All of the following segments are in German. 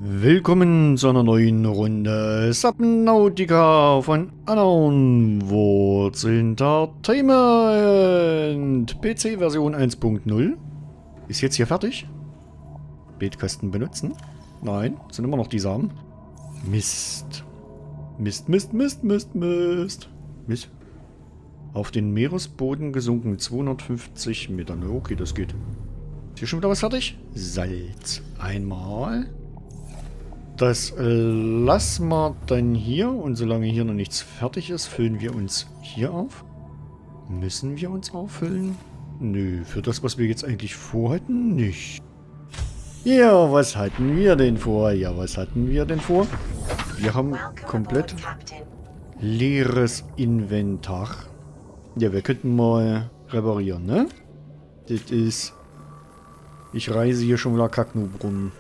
Willkommen zu einer neuen Runde Subnautica von Unknown Worlds Entertainment. PC-Version 1.0. Ist jetzt hier fertig? Bildkasten benutzen? Nein, sind immer noch die Samen. Mist. Mist, Mist, Mist, Mist, Mist. Mist. Auf den Meeresboden gesunken 250 Metern. Okay, das geht. Ist hier schon wieder was fertig? Salz. Einmal. Das lassen wir dann hier. Und solange hier noch nichts fertig ist, füllen wir uns hier auf. Müssen wir uns auffüllen? Nö, für das, was wir jetzt eigentlich vorhatten, nicht. Ja, was hatten wir denn vor? Ja, was hatten wir denn vor? Wir haben komplett leeres Inventar. Ja, wir könnten mal reparieren, ne? Das ist... Ich reise hier schon wieder Kacknub rum.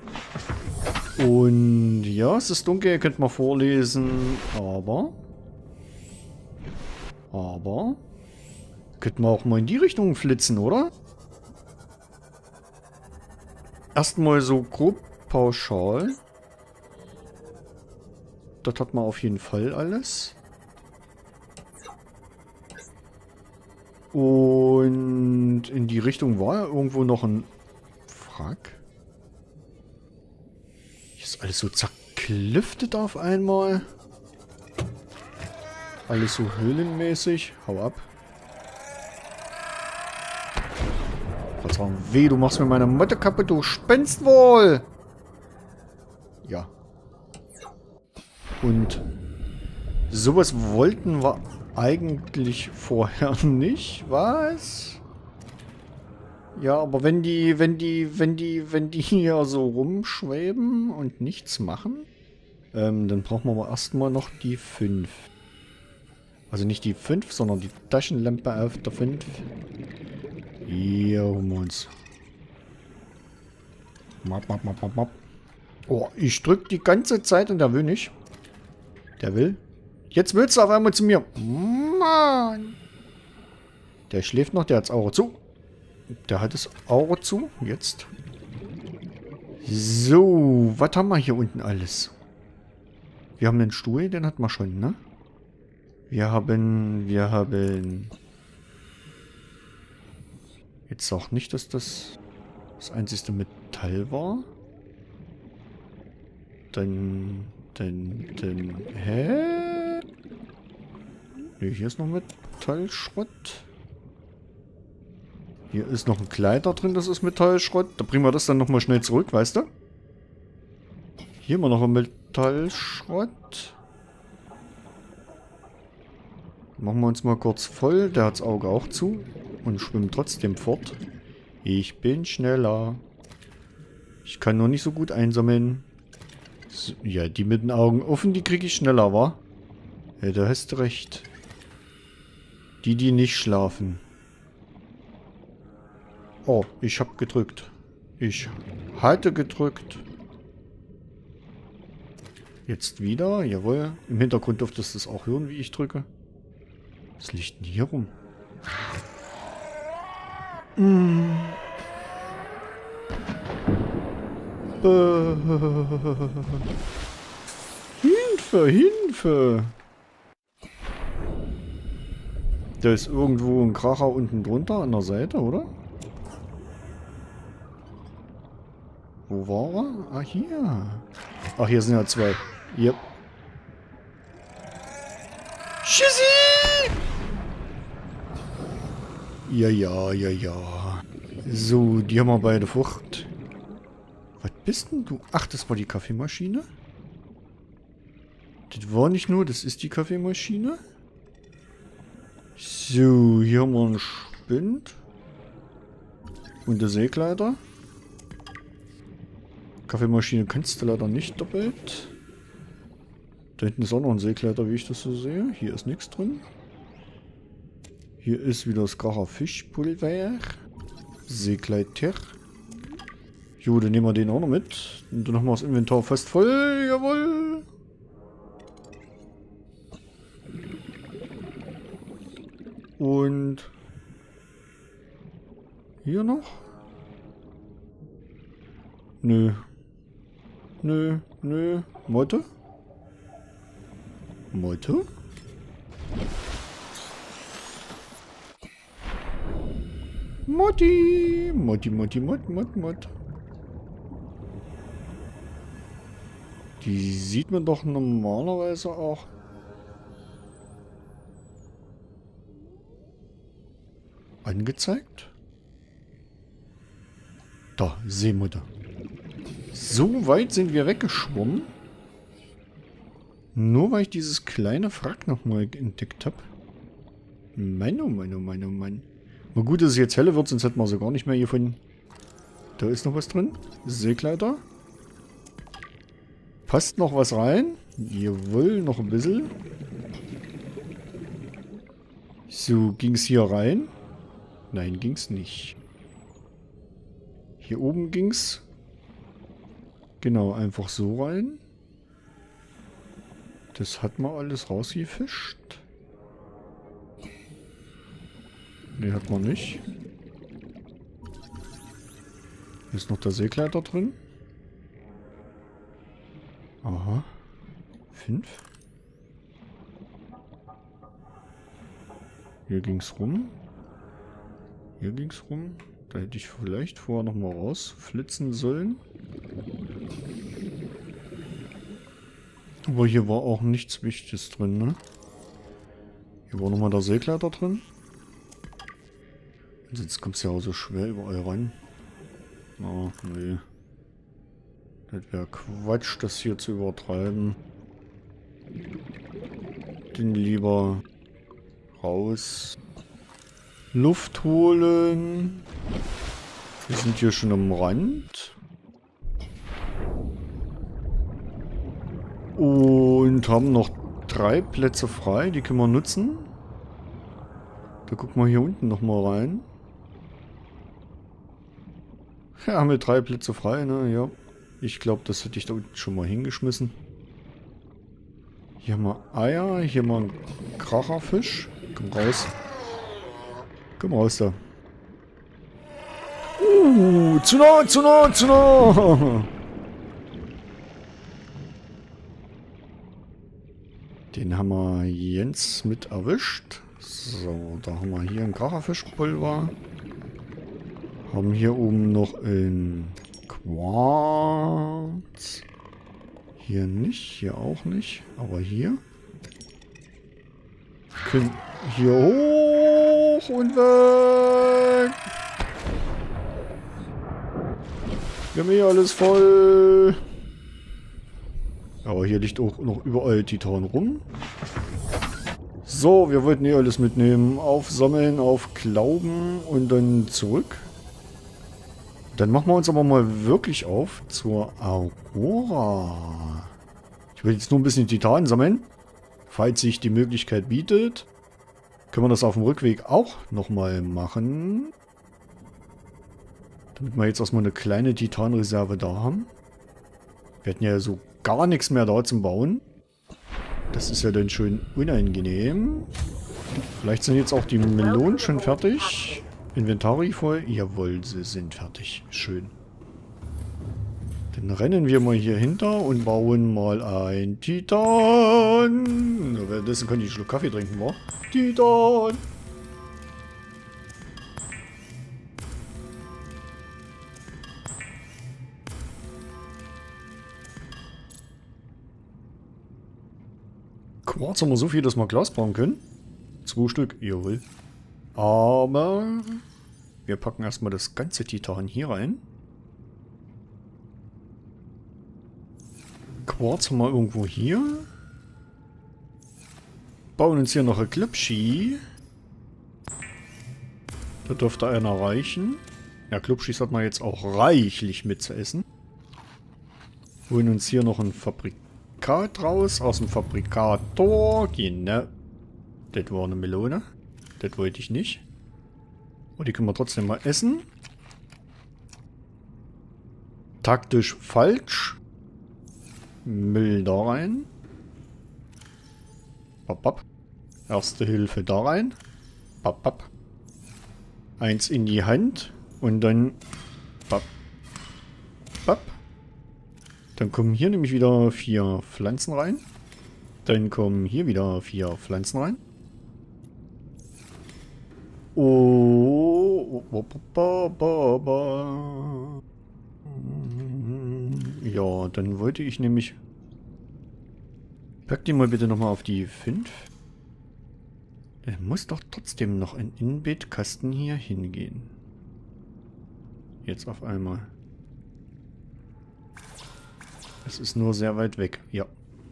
Und ja, es ist dunkel, ihr könnt mal vorlesen, aber könnten wir auch mal in die Richtung flitzen, oder? Erstmal so grob pauschal. Das hat man auf jeden Fall alles. Und in die Richtung war irgendwo noch ein Wrack. Ist alles so zerklüftet auf einmal. Alles so höhlenmäßig. Hau ab. Verzeihung, weh, du machst mir meine Motte kaputt, du spinnst wohl. Ja. Und sowas wollten wir eigentlich vorher nicht. Was? Ja, aber wenn die hier so rumschweben und nichts machen, dann brauchen wir aber erstmal noch die 5. Also nicht die 5, sondern die Taschenlampe auf der 5. Hier holen wir uns. Oh, ich drück die ganze Zeit und der will nicht. Der will. Jetzt willst du auf einmal zu mir. Mann. Der schläft noch, der hat's Auge zu. Der hat das Auge zu. Jetzt. So, was haben wir hier unten alles? Wir haben einen Stuhl, den hatten wir schon, ne? Wir haben... Jetzt auch nicht, dass das einzigste Metall war. Dann... Hä? Ne, hier ist noch Metallschrott. Hier ist noch ein Kleider drin, das ist Metallschrott. Da bringen wir das dann nochmal schnell zurück, weißt du? Hier haben wir noch ein Metallschrott. Machen wir uns mal kurz voll. Der hat das Auge auch zu. Und schwimmt trotzdem fort. Ich bin schneller. Ich kann nur nicht so gut einsammeln. So, ja, die mit den Augen offen, die kriege ich schneller, wa? Ja, da hast du recht. Die nicht schlafen. Oh, ich habe gedrückt. Ich hatte gedrückt. Jetzt wieder. Jawohl. Im Hintergrund dürftest du es auch hören, wie ich drücke. Was liegt denn hier rum? Hilfe, Hilfe! Da ist irgendwo ein Kracher unten drunter an der Seite, oder? Wo war er? Ah, hier. Ach, hier sind ja 2. Yep. Tschüssi! Ja. So, die haben wir beide Frucht. Was bist denn du? Ach, das war die Kaffeemaschine? Das war nicht nur, das ist die Kaffeemaschine. So, hier haben wir einen Spind. Und der Seegleiter. Kaffeemaschine kannst du leider nicht doppelt. Da hinten ist auch noch ein Seegleiter, wie ich das so sehe. Hier ist nichts drin. Hier ist wieder das Kracher Fischpulver. Seegleiter. Jo, dann nehmen wir den auch noch mit. Und dann haben wir das Inventar fast voll. Jawohl. Und hier noch? Nö. Nö, nö. Motte? Motte? Motti! Motti, Motti, Mott, Mott, Mott. Die sieht man doch normalerweise auch. Angezeigt? Da, Seemutter. So weit sind wir weggeschwommen. Nur weil ich dieses kleine Wrack nochmal entdeckt habe. Mann, oh Mann, oh Mann, oh Mann. Mal gut, dass es jetzt helle wird, sonst hätten wir sie gar nicht mehr gefunden. Da ist noch was drin. Seekleider. Passt noch was rein? Jawohl, noch ein bisschen. So, ging es hier rein? Nein, ging es nicht. Hier oben ging es. Genau, einfach so rein. Das hat man alles rausgefischt. Ne, hat man nicht. Hier ist noch der Seekleider drin. Aha. 5. Hier ging's rum. Hier ging's rum. Da hätte ich vielleicht vorher nochmal rausflitzen sollen. Aber hier war auch nichts Wichtiges drin, ne? Hier war nochmal der Seekleider drin. Sonst kommt es ja auch so schwer überall rein. Oh, nee. Das wäre Quatsch, das hier zu übertreiben. Den lieber raus. Luft holen. Wir sind hier schon am Rand. Und haben noch 3 Plätze frei. Die können wir nutzen. Da gucken wir hier unten nochmal rein. Ja, haben wir 3 Plätze frei, ne? Ja. Ich glaube, das hätte ich da unten schon mal hingeschmissen. Hier haben wir Eier. Hier haben wir einen Kracherfisch. Komm raus. Komm raus da. Zu nah, zu nah, zu nah. Den haben wir Jens mit erwischt. So, da haben wir hier ein Kracherfischpulver. Haben hier oben noch ein Quarz. Hier nicht, hier auch nicht. Aber hier. Können hier hoch und weg. Wir haben hier alles voll. Aber hier liegt auch noch überall Titan rum. So, wir wollten hier alles mitnehmen. Aufsammeln, aufklauben und dann zurück. Dann machen wir uns aber mal wirklich auf zur Aurora. Ich will jetzt nur ein bisschen Titan sammeln. Falls sich die Möglichkeit bietet, können wir das auf dem Rückweg auch nochmal machen. Damit wir jetzt erstmal eine kleine Titanreserve da haben. Wir hatten ja so gar nichts mehr da zum Bauen. Das ist ja dann schön unangenehm. Vielleicht sind jetzt auch die Melonen schon fertig. Inventory voll. Jawohl, sie sind fertig. Schön. Dann rennen wir mal hier hinter und bauen mal ein Titan. Währenddessen kann ich einen Schluck Kaffee trinken, wa? Titan! Quarz haben wir so viel, dass wir Glas bauen können. 2 Stück, jawohl. Aber wir packen erstmal das ganze Titan hier rein. Quarz haben wir irgendwo hier. Bauen uns hier noch ein Klubschi. Da dürfte einer reichen. Ja, Klubschis hat man jetzt auch reichlich mit zu essen. Holen uns hier noch ein Fabrikat raus. Aus dem Fabrikator. Genau. Das war eine Melone. Das wollte ich nicht. Und die können wir trotzdem mal essen. Taktisch falsch. Müll da rein. Bap, bap. Erste Hilfe da rein. Bap, bap. 1 in die Hand. Und dann... Bap. Bap. Dann kommen hier nämlich wieder 4 Pflanzen rein. Dann kommen hier wieder 4 Pflanzen rein. Oh. Ja, dann wollte ich nämlich... Pack die mal bitte nochmal auf die 5. Da muss doch trotzdem noch ein Innenbeetkasten hier hingehen. Jetzt auf einmal. Es ist nur sehr weit weg. Ja.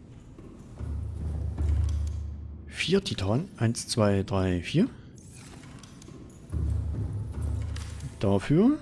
4 Titan. 1, 2, 3, 4. Dafür.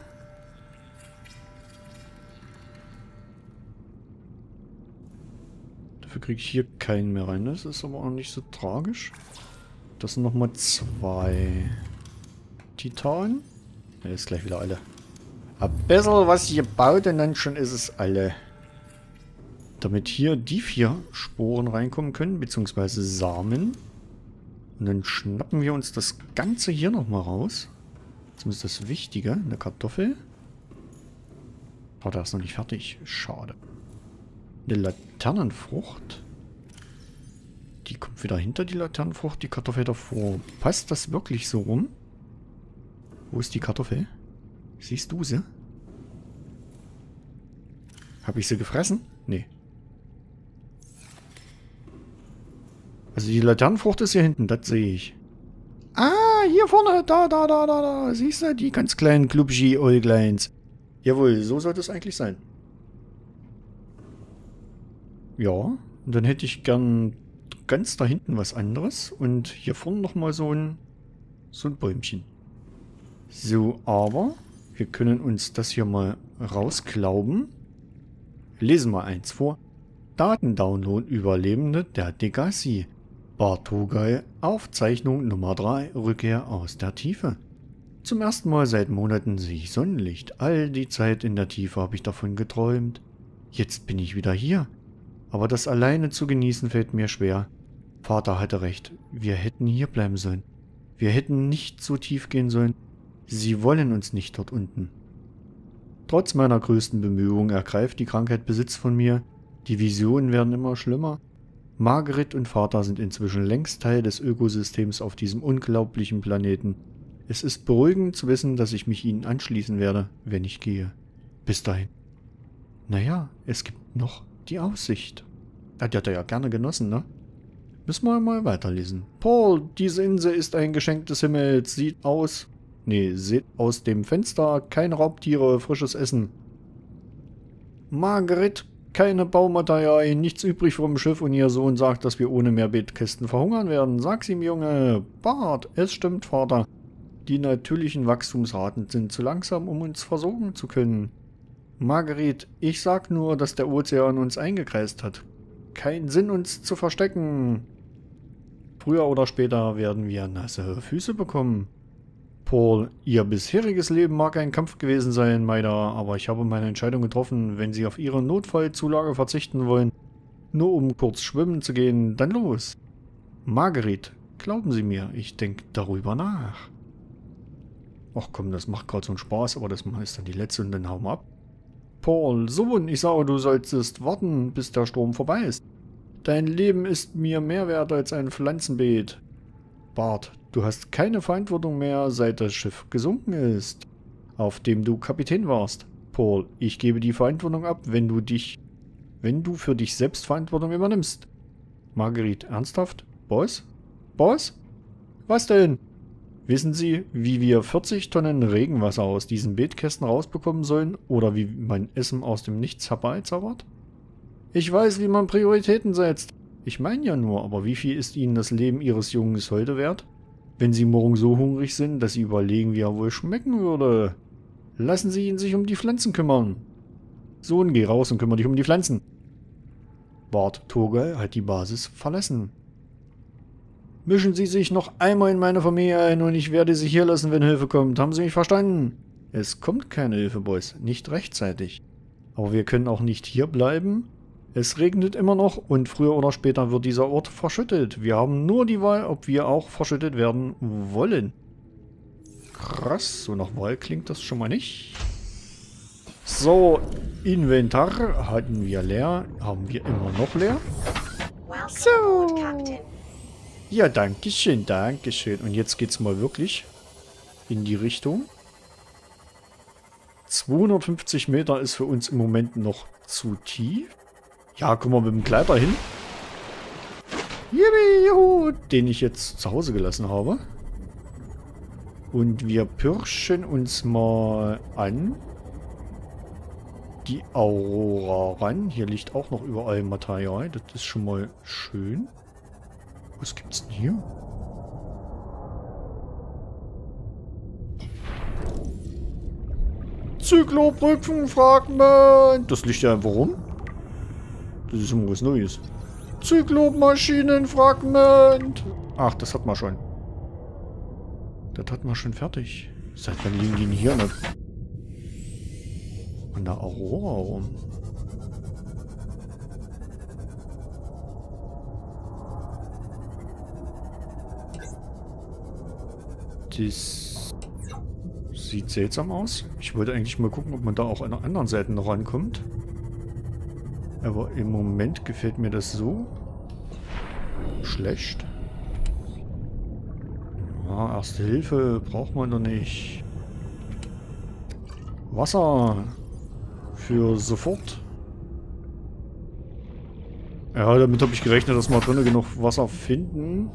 Dafür kriege ich hier keinen mehr rein. Das ist aber auch nicht so tragisch. Das sind nochmal 2 Titan. Ja, ist gleich wieder alle. Ein bisschen was gebaut und dann schon ist es alle. Damit hier die 4 Sporen reinkommen können, beziehungsweise Samen. Und dann schnappen wir uns das Ganze hier nochmal raus. Zumindest das Wichtige, eine Kartoffel. Oh, der ist noch nicht fertig. Schade. Eine Laternenfrucht. Die kommt wieder hinter die Laternenfrucht, die Kartoffel davor. Passt das wirklich so rum? Wo ist die Kartoffel? Siehst du sie? Habe ich sie gefressen? Nee. Also die Laternenfrucht ist hier hinten, das sehe ich. Ah, hier vorne, da. Siehst du, die ganz kleinen Klubschi-Äugleins. Jawohl, so sollte es eigentlich sein. Ja, und dann hätte ich gern ganz da hinten was anderes. Und hier vorne nochmal so ein Bäumchen. So, aber wir können uns das hier mal rausklauben. Lesen wir eins vor. Datendownload Überlebende der Degasi. Bartogay, Aufzeichnung Nummer 3, Rückkehr aus der Tiefe. Zum ersten Mal seit Monaten sehe ich Sonnenlicht. All die Zeit in der Tiefe habe ich davon geträumt. Jetzt bin ich wieder hier. Aber das alleine zu genießen fällt mir schwer. Vater hatte recht. Wir hätten hier bleiben sollen. Wir hätten nicht so tief gehen sollen. Sie wollen uns nicht dort unten. Trotz meiner größten Bemühungen ergreift die Krankheit Besitz von mir. Die Visionen werden immer schlimmer. Margaret und Vater sind inzwischen längst Teil des Ökosystems auf diesem unglaublichen Planeten. Es ist beruhigend zu wissen, dass ich mich ihnen anschließen werde, wenn ich gehe. Bis dahin. Naja, es gibt noch die Aussicht. Die hat er ja gerne genossen, ne? Müssen wir mal weiterlesen. Paul, diese Insel ist ein Geschenk des Himmels. Seht aus dem Fenster. Keine Raubtiere, frisches Essen. Margaret, keine Baumaterialien, nichts übrig vom Schiff und ihr Sohn sagt, dass wir ohne mehr Beetkästen verhungern werden. Sag's ihm, Junge. Bart, es stimmt, Vater. Die natürlichen Wachstumsraten sind zu langsam, um uns versorgen zu können. Margaret, ich sag nur, dass der Ozean uns eingekreist hat. Kein Sinn, uns zu verstecken. Früher oder später werden wir nasse Füße bekommen. Paul, ihr bisheriges Leben mag ein Kampf gewesen sein, Maida, aber ich habe meine Entscheidung getroffen. Wenn Sie auf Ihre Notfallzulage verzichten wollen, nur um kurz schwimmen zu gehen, dann los. Margaret, glauben Sie mir, ich denke darüber nach. Ach komm, das macht gerade so einen Spaß, aber das ist dann die letzte und dann hauen wir ab. Paul, Sohn, ich sage, du solltest warten, bis der Sturm vorbei ist. Dein Leben ist mir mehr wert als ein Pflanzenbeet. Bart, du hast keine Verantwortung mehr, seit das Schiff gesunken ist, auf dem du Kapitän warst. Paul, ich gebe die Verantwortung ab, wenn du für dich selbst Verantwortung übernimmst. Marguerite, ernsthaft? Boss? Boss? Was denn? Wissen Sie, wie wir 40 Tonnen Regenwasser aus diesen Beetkästen rausbekommen sollen? Oder wie man Essen aus dem Nichts herbeizaubert? Ich weiß, wie man Prioritäten setzt. Ich meine ja nur, aber wie viel ist Ihnen das Leben Ihres Junges heute wert? Wenn Sie morgen so hungrig sind, dass Sie überlegen, wie er wohl schmecken würde. Lassen Sie ihn sich um die Pflanzen kümmern. Sohn, geh raus und kümmere dich um die Pflanzen. Bart Togay hat die Basis verlassen. Mischen Sie sich noch einmal in meine Familie ein und ich werde Sie hier lassen, wenn Hilfe kommt. Haben Sie mich verstanden? Es kommt keine Hilfe, Boys. Nicht rechtzeitig. Aber wir können auch nicht hier bleiben. Es regnet immer noch und früher oder später wird dieser Ort verschüttet. Wir haben nur die Wahl, ob wir auch verschüttet werden wollen. Krass, so nach Wahl klingt das schon mal nicht. So, Inventar hatten wir leer. Haben wir immer noch leer. So. Ja, danke schön, danke schön. Und jetzt geht's mal wirklich in die Richtung. 250 Meter ist für uns im Moment noch zu tief. Ja, kommen wir mit dem Gleiter hin. Juhu, den ich jetzt zu Hause gelassen habe. Und wir pirschen uns mal an die Aurora ran. Hier liegt auch noch überall Material. Das ist schon mal schön. Was gibt's denn hier? Zyklobrückenfragment. Das liegt ja einfach rum. Das ist immer was Neues. Zyklopmaschinenfragment. Ach, das hat man schon. Das hat man schon fertig. Seit wann liegen die denn hier noch? An der Aurora rum. Das sieht seltsam aus. Ich wollte eigentlich mal gucken, ob man da auch an der anderen Seite noch rankommt. Aber im Moment gefällt mir das so schlecht. Ja, Erste Hilfe braucht man doch nicht. Wasser für sofort. Ja, damit habe ich gerechnet, dass wir drinnen genug Wasser finden.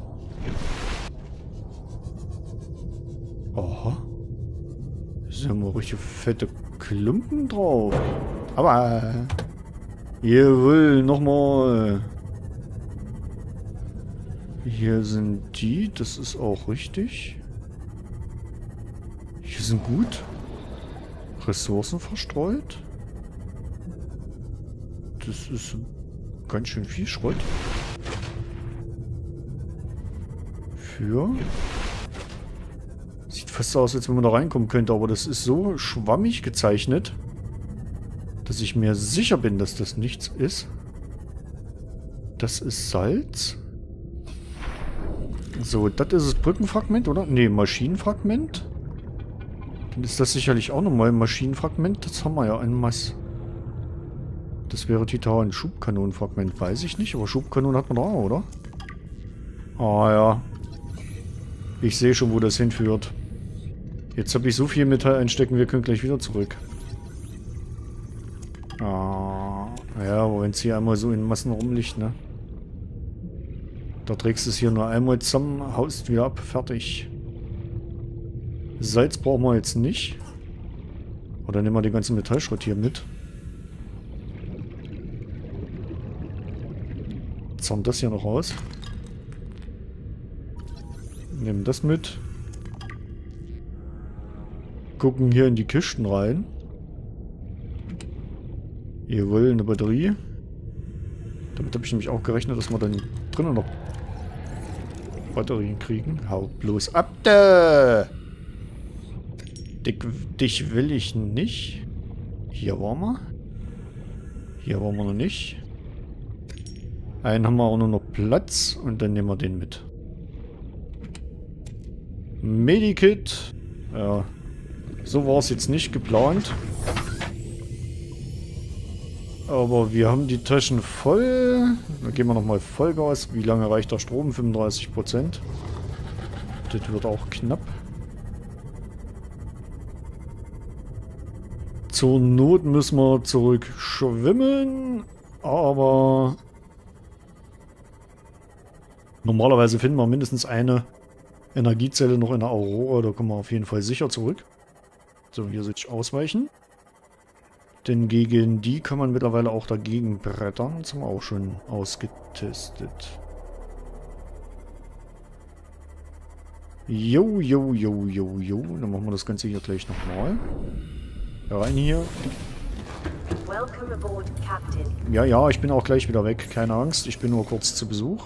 Aha. Da sind mal richtig fette Klumpen drauf. Aber jawohl, nochmal. Hier sind die, das ist auch richtig. Hier sind gut Ressourcen verstreut. Das ist ganz schön viel Schrott. Für... Sieht fast so aus, als wenn man da reinkommen könnte, aber das ist so schwammig gezeichnet, dass ich mir sicher bin, dass das nichts ist. Das ist Salz. So, das ist das Brückenfragment, oder? Ne, Maschinenfragment. Dann ist das sicherlich auch nochmal ein Maschinenfragment. Das haben wir ja en masse. Das wäre Titan. Schubkanonenfragment, weiß ich nicht. Aber Schubkanonen hat man da, oder? Ah ja. Ich sehe schon, wo das hinführt. Jetzt habe ich so viel Metall einstecken, wir können gleich wieder zurück. Ah, ja, aber wenn es hier einmal so in Massen rumliegt, ne? Da trägst du es hier nur einmal zusammen, haust wieder ab, fertig. Salz brauchen wir jetzt nicht. Oder nehmen wir den ganzen Metallschrott hier mit. Zahlen das hier noch raus. Nehmen das mit. Gucken hier in die Kisten rein. Jawohl, eine Batterie. Damit habe ich nämlich auch gerechnet, dass wir dann drinnen noch Batterien kriegen. Hau bloß ab da! Dich will ich nicht. Hier waren wir. Hier waren wir noch nicht. Einen haben wir auch nur noch Platz und dann nehmen wir den mit. Medikit. Ja. So war es jetzt nicht geplant. Aber wir haben die Taschen voll. Dann geben wir nochmal Vollgas. Wie lange reicht der Strom? 35%. Das wird auch knapp. Zur Not müssen wir zurück schwimmen. Aber normalerweise finden wir mindestens eine Energiezelle noch in der Aurora. Da kommen wir auf jeden Fall sicher zurück. So, hier soll ich ausweichen. Denn gegen die kann man mittlerweile auch dagegen brettern. Das haben wir auch schon ausgetestet. Jo, jo, jo, jo, jo. Dann machen wir das Ganze hier gleich nochmal. Rein hier. Ja, ja, ich bin auch gleich wieder weg. Keine Angst, ich bin nur kurz zu Besuch.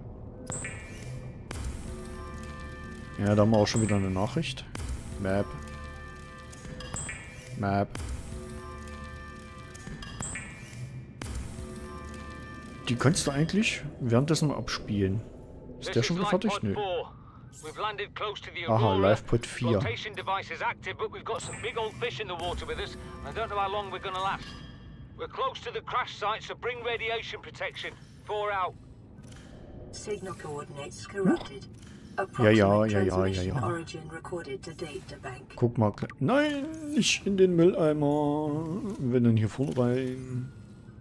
Ja, da haben wir auch schon wieder eine Nachricht. Map. Map. Die kannst du eigentlich währenddessen mal abspielen. Ist der schon wieder fertig? Nö. We've landed close to the Aha, Aurora. Lifepod 4. Flotation device is active, but we've got some big old fish in the water with us. I don't know how long we're gonna last. We're close to the crash site, so bring radiation protection. 4 out. Signal coordinates corrupted. Ja. Origin recorded to data bank. Guck mal. Nein, nicht in den Mülleimer. Wenn dann hier vorne rein.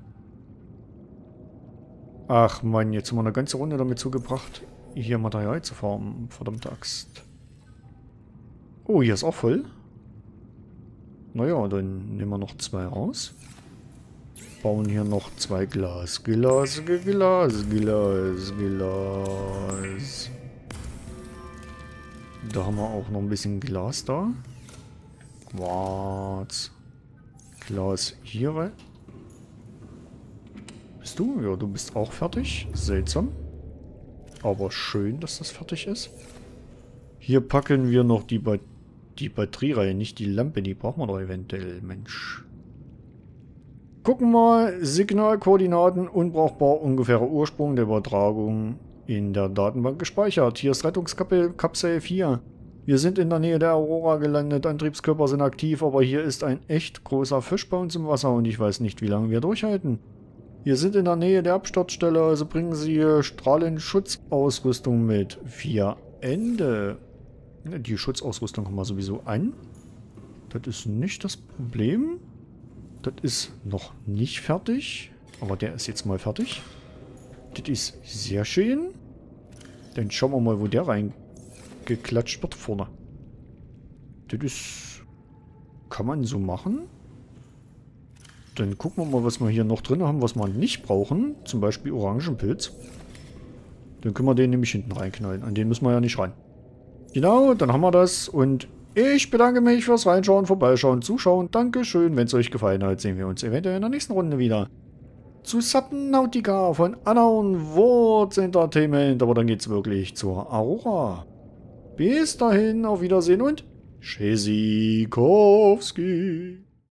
Ach Mann, jetzt haben wir eine ganze Runde damit zugebracht, hier Material zu farmen. Verdammte Axt. Oh, hier ist auch voll. Naja, dann nehmen wir noch 2 raus. Bauen hier noch 2 Glas. Glas. Da haben wir auch noch ein bisschen Glas da. Quarz. Glas hier rein. Bist du? Ja, du bist auch fertig. Seltsam. Aber schön, dass das fertig ist. Hier packen wir noch die Batterie rein, nicht die Lampe. Die brauchen wir doch eventuell, Mensch. Gucken mal. Signalkoordinaten, unbrauchbar, ungefährer Ursprung der Übertragung in der Datenbank gespeichert. Hier ist Rettungskapsel 4. Wir sind in der Nähe der Aurora gelandet. Antriebskörper sind aktiv, aber hier ist ein echt großer Fisch bei uns im Wasser und ich weiß nicht, wie lange wir durchhalten. Wir sind in der Nähe der Absturzstelle, also bringen Sie Strahlenschutzausrüstung mit. 4 Ende. Die Schutzausrüstung haben wir sowieso an. Das ist nicht das Problem. Das ist noch nicht fertig. Aber der ist jetzt mal fertig. Das ist sehr schön. Dann schauen wir mal, wo der reingeklatscht wird vorne. Das ist... Kann man so machen. Dann gucken wir mal, was wir hier noch drin haben, was wir nicht brauchen. Zum Beispiel Orangenpilz. Dann können wir den nämlich hinten reinknallen. An den müssen wir ja nicht rein. Genau, dann haben wir das. Und ich bedanke mich fürs Reinschauen, Vorbeischauen, Zuschauen. Dankeschön. Wenn es euch gefallen hat, sehen wir uns eventuell in der nächsten Runde wieder. Zu Subnautica von Unknown Worlds Entertainment. Aber dann geht es wirklich zur Aurora. Bis dahin, auf Wiedersehen und Tschüssikowski.